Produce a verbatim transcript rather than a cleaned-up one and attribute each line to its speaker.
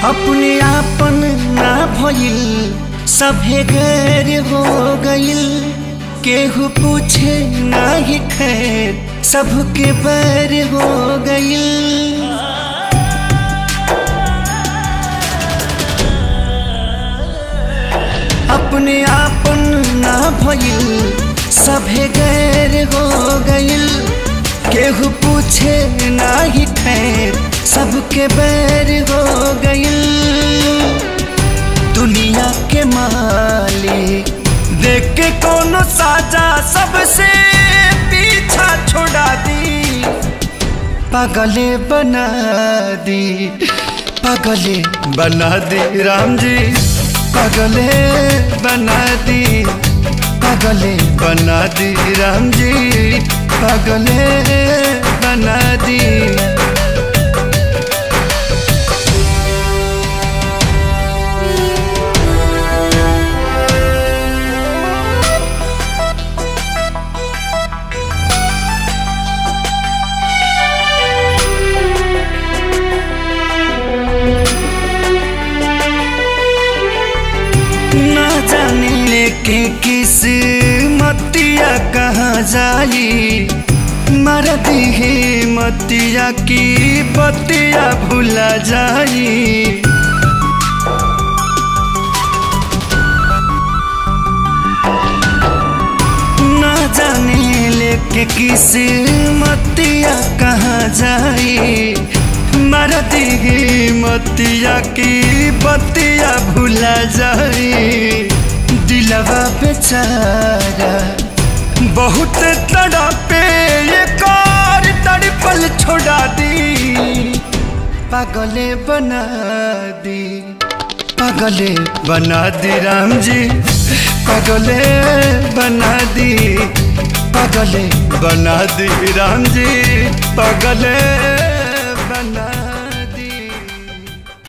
Speaker 1: अपने आपन ना भइल सभे गैर हो गइल, केहू पूछे ना ही खैर सबके बैर हो गइल। अपने आपन ना भइल सभे गैर हो गइल, केहू पूछे ना ही खैर सबके बैर हो गइल। दुनिया के मालिक देख के कोनो साजा सबसे पीछा छोड़ा दी, पागले बना दी, पागले बना दी राम जी, पागले बना दी, पागले बना दी राम जी, पागले बना दी। के किस मतिया कहाँ जाई, मर दी है मतिया की बतिया भुला जाई। ना जाने लेके किस मतिया कहाँ जाई, मर दी है मतिया की बतिया भुला जाई। दिलवा बेचारा बहुत तड़पे, ये कार तड़पल छोड़ा दी, पागले बना दी, पागले बना दी राम जी, पागले बना दी, पागले बना दी राम जी, पागले